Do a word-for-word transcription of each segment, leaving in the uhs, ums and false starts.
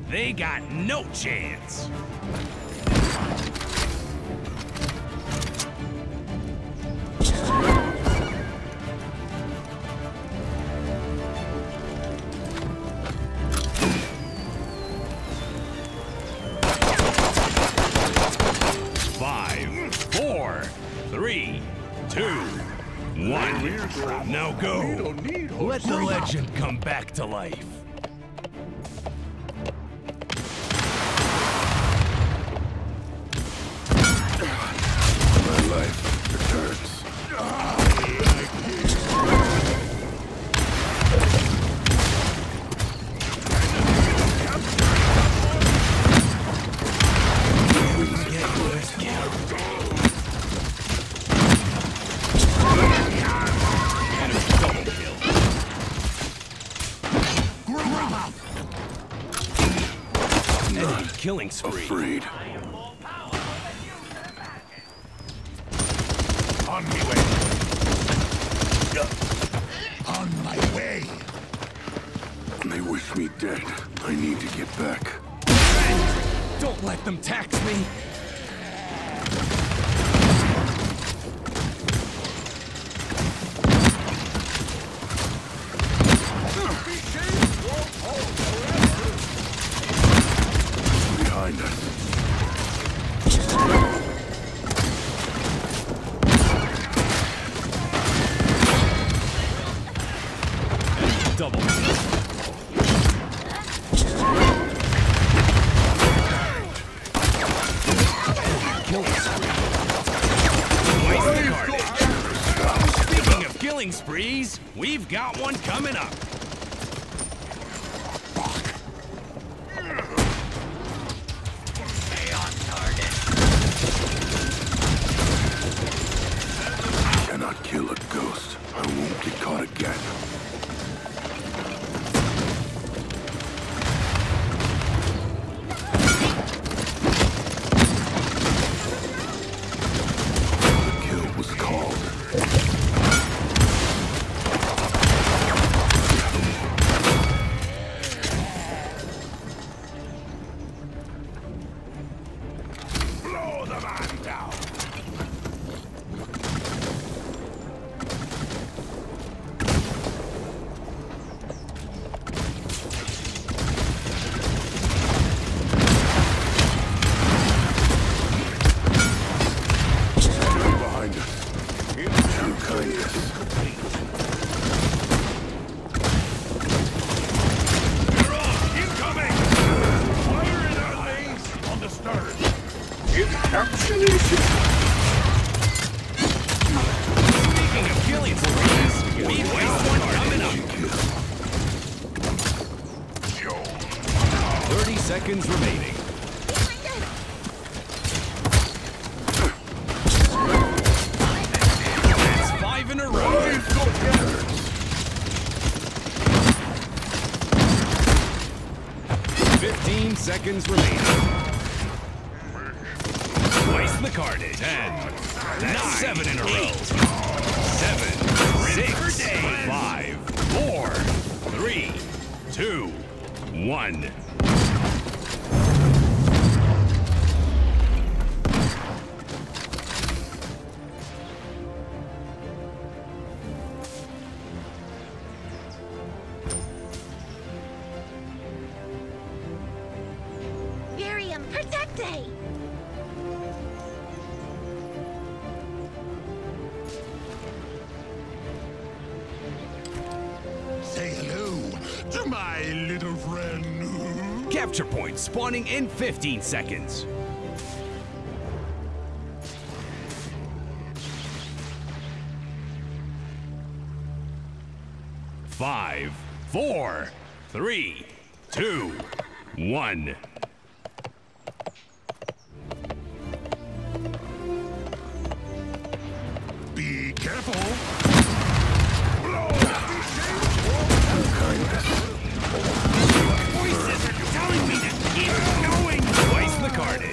They got no chance. Five, four, three, two, one. Now go. Let the legend come back to life. My life returns. Killing spree. Afraid. On my way. On my way. They wish me dead. I need to get back. Don't let them tax me. Behind us. Double. Killing spree. Waste the carnage. Speaking of killing sprees, we've got one coming up. Stay on target. I cannot kill a ghost. I won't get caught again. Speaking of killing sprees, we waste one coming up. Thirty seconds remaining. That's five in a row. Fifteen seconds remaining. Waste the carnage. Ten. Nine. Seven in a row. Seven. Six. Five. Four. Three. Two. One. Miriam, protecte! Say hello to my little friend. Capture point spawning in fifteen seconds. Five, four, three, two, one. Be careful. Voices are telling me to keep going. Twice the carnage.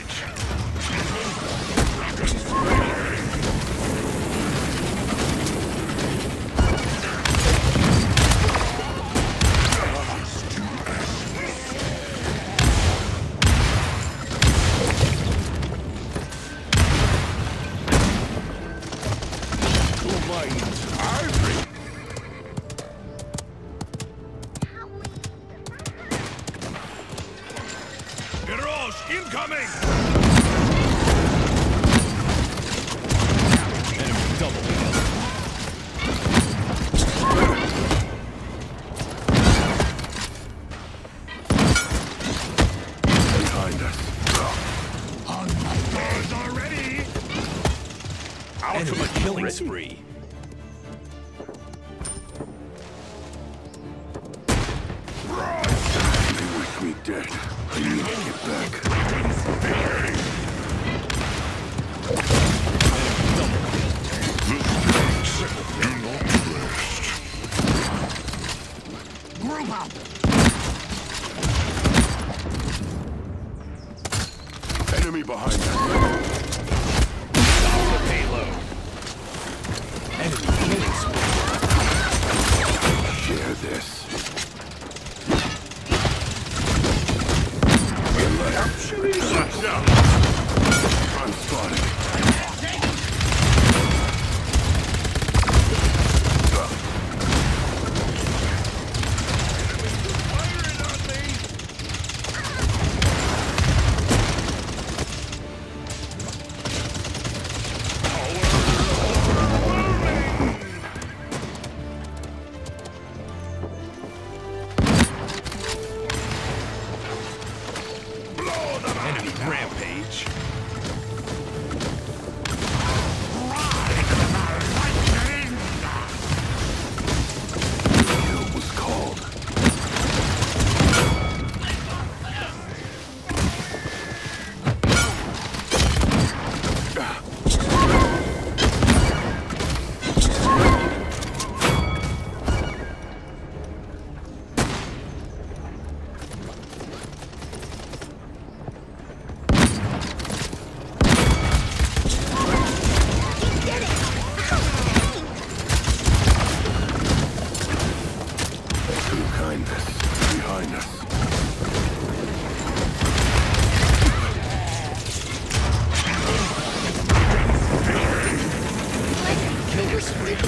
Barrage incoming! Enemy double kill. Behind us. On my way already! Enemy killing spree. They wish me dead. I need to get back. Group up! Enemy behind us. Stop the payload. Enemy killing spree. Share this. I'm spotted. Enemy rampage. Kill was called. True kindness behind us. Killer spree.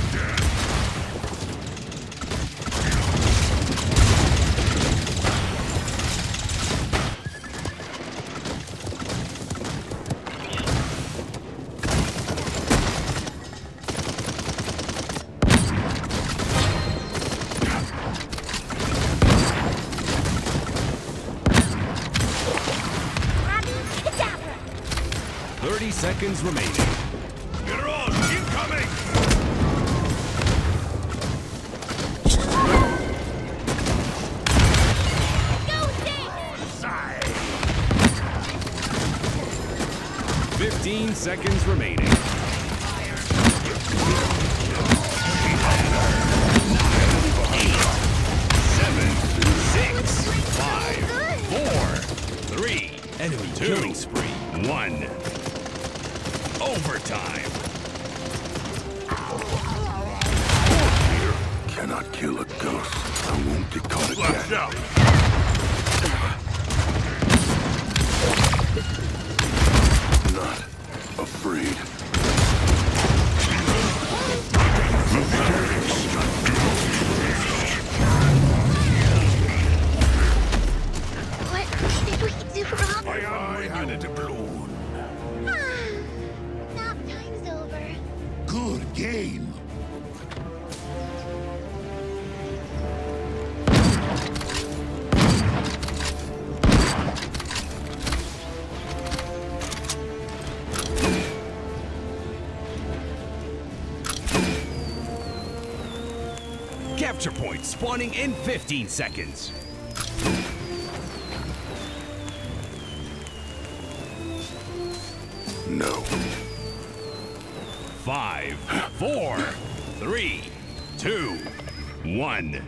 Thirty seconds remaining. Barrage incoming! Fifteen seconds remaining. Eight, seven, six, five, four, three, enemy killing spree. One. Overtime. Cannot kill a ghost. I won't get caught Flash again. out! Not afraid. What did we do wrong? I had it a balloon. Nap time's over. Good game. Capture point spawning in fifteen seconds. No. Five, four, three, two, one.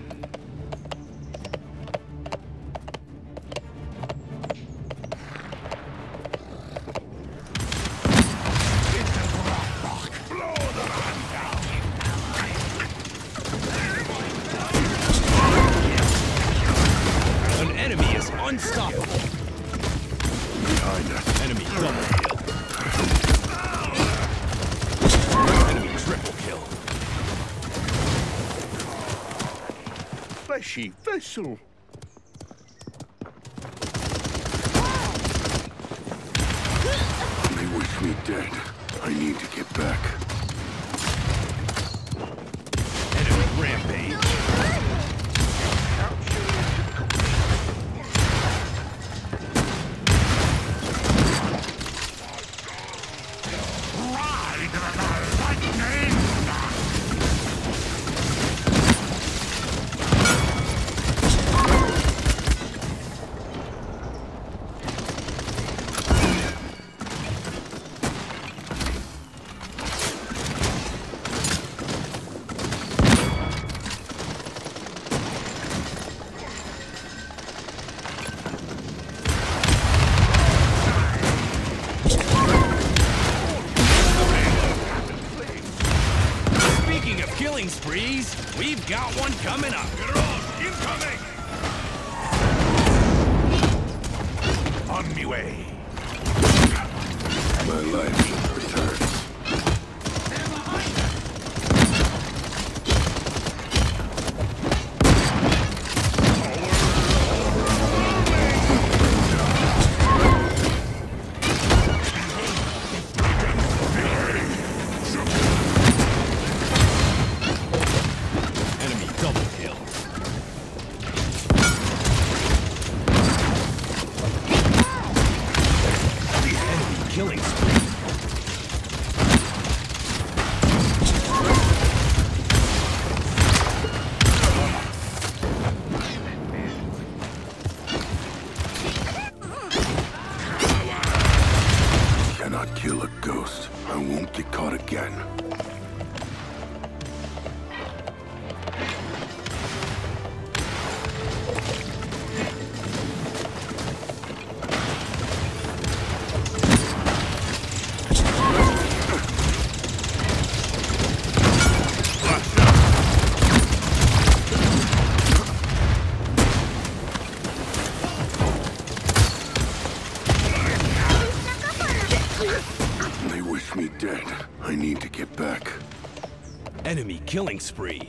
An enemy is unstoppable. Behind us. Enemy double kill. Enemy triple kill. Fleshy vessel. I need to get back. Enemy rampage. Ride the lightning! Speaking of killing sprees, we've got one coming up. Garage incoming! On me way. My life returns. Enemy double kill. Enemy killing spree. Cannot kill a ghost. I won't get caught again. They wish me dead. I need to get back. Enemy killing spree.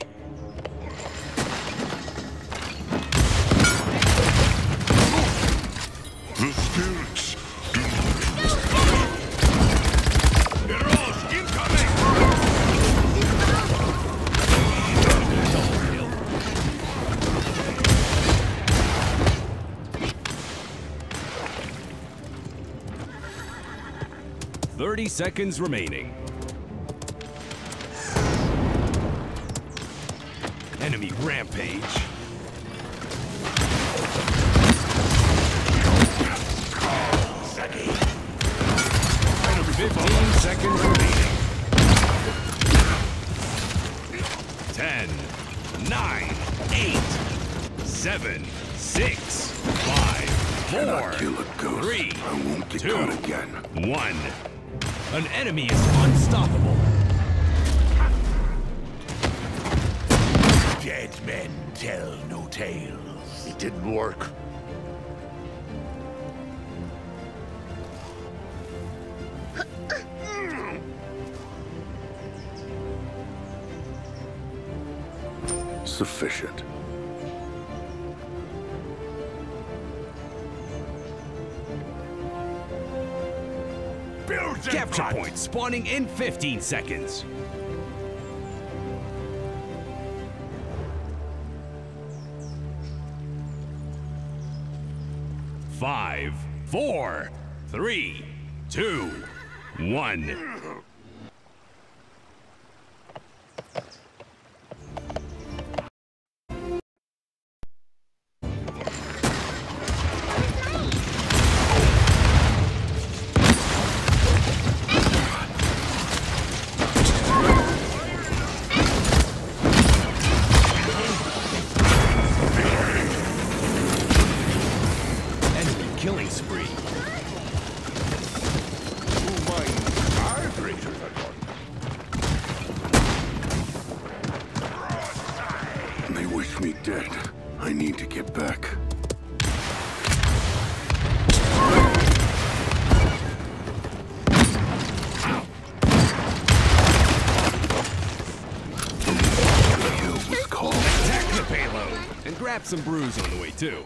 The spirits do Garage incoming! Double kill. Thirty seconds remaining. Enemy rampage. Fifteen seconds remaining. Ten, nine, eight, seven, six, five, four, Cannot kill a ghost. three, I won't get two, caught again. one. An enemy is unstoppable. Dead men tell no tales. It didn't work. Sufficient. Build it, Capture front. point spawning in fifteen seconds. Five, four, three, two, one. Enemy killing spree. They wish me dead. I need to get back. The kill was called. Attack the payload and grab some brews on the way too.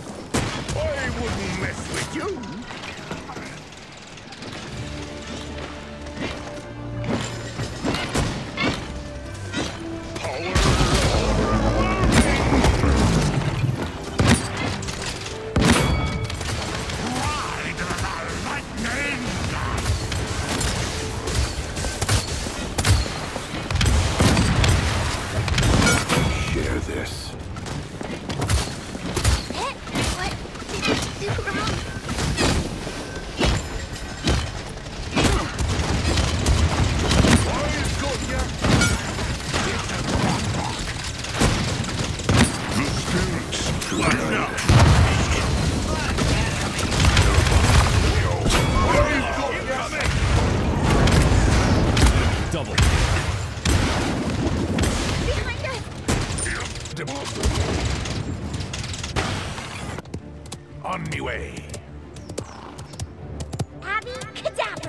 I wouldn't mess with you. super wrong. Double. Behind us. On me way. Abby Cadabra.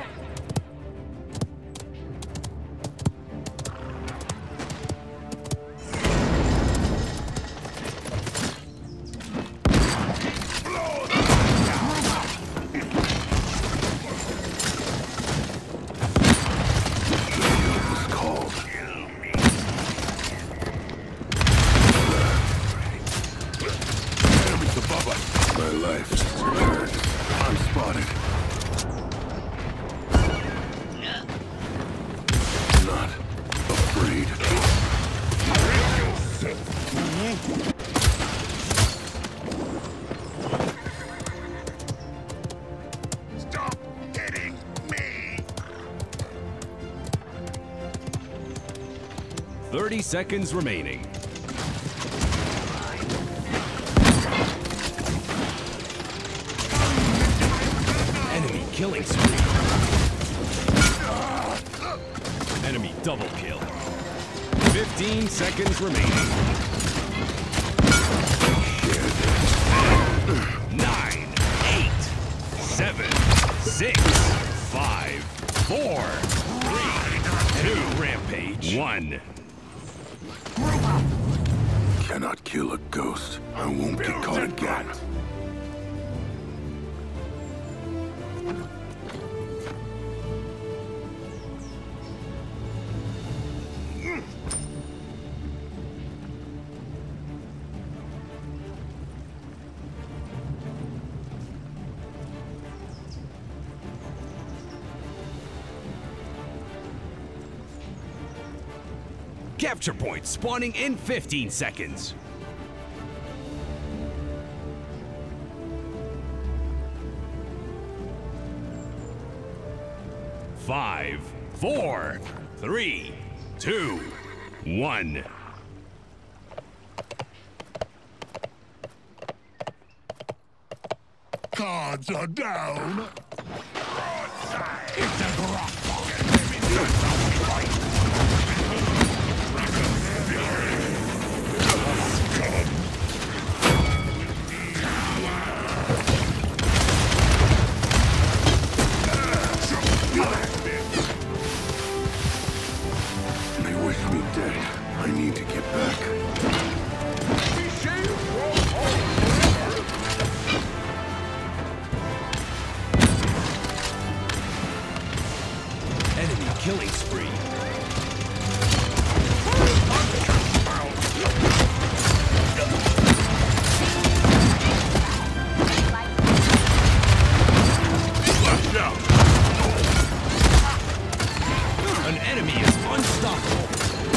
My life is prepared. I'm spotted. Not afraid. Stop hitting me! thirty seconds remaining. Enemy killing spree. Enemy double kill. fifteen seconds remaining. Nine, eight, seven, six, five, four, three, two, rampage, one. Cannot kill a ghost. I won't get caught again. Capture point spawning in fifteen seconds. Five, four, three, two, one. Cards are down. They wish me dead. I need to get back. Enemy killing spree. An enemy is unstoppable.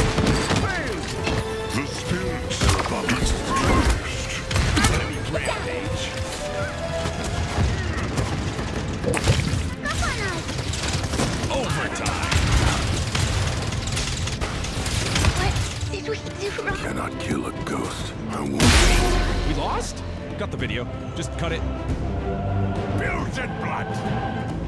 The spirits are above us. Enemy rampage. Up on us. Overtime. What did we do wrong? Cannot kill a ghost. I won't. We lost? Got the video. Just cut it. Bills and blood.